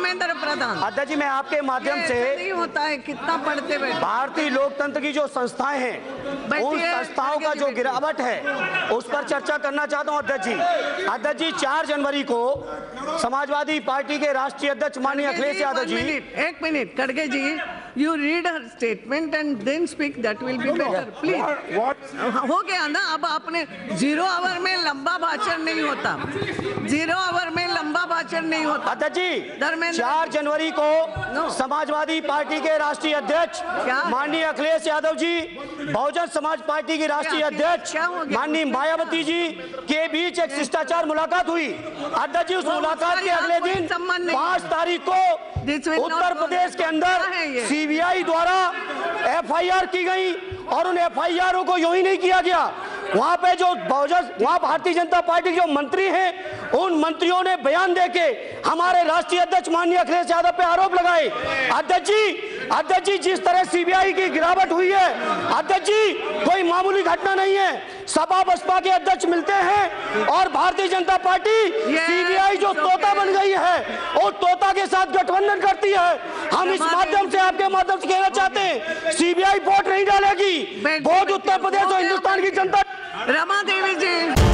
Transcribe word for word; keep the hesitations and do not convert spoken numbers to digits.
धर्मेंद्र प्रधान। अध्यक्ष जी, मैं आपके माध्यम से नहीं होता है, कितना पढ़ते बैठे। भारतीय लोकतंत्र की जो संस्थाएं हैं उन संस्थाओं का जो गिरावट है उस पर चर्चा करना चाहता हूं अध्यक्ष जी। अध्यक्ष जी, चार जनवरी को समाजवादी पार्टी के राष्ट्रीय अध्यक्ष माननीय अखिलेश यादव जी। एक मिनट खड़गे ji, you read her statement and then speak, that will be better please. हो गया ना, अब आपने जीरो आवर में लंबा भाषण नहीं होता, जीरो आवर में लंबा भाषण नहीं होता। अध्यक्ष जी, चार जनवरी को समाजवादी पार्टी के राष्ट्रीय अध्यक्ष माननीय अखिलेश यादव जी, बहुजन समाज पार्टी की राष्ट्रीय अध्यक्ष माननीय मायावती जी के बीच एक शिष्टाचार मुलाकात हुई। अध्यक्ष जी, उस मुलाकात के अगले दिन पांच तारीख को उत्तर प्रदेश के अंदर सीबीआई द्वारा एफआईआर की गई और उन एफआईआर को यूं ही नहीं किया गया। वहां पे जो बहुजन वहां भारतीय जनता पार्टी के जो मंत्री हैं उन मंत्रियों ने बयान देके हमारे राष्ट्रीय अध्यक्ष माननीय अखिलेश यादव पे आरोप लगाए। अध्यक्ष जी अध्यक्ष जी जिस तरह सीबीआई की गिरावट हुई है अध्यक्ष जी, कोई मामूली घटना नहीं है। सपा बसपा के अध्यक्ष मिलते हैं और भारतीय जनता पार्टी सीबीआई जो तोता बन गई है वो तोता के साथ गठबंधन करती है। हम इस माध्यम से आपके माध्यम से कहना चाहते हैं, सीबीआई वोट नहीं डालेगी, वोट उत्तर प्रदेश और हिंदुस्तान की जनता। रमा देवी जी।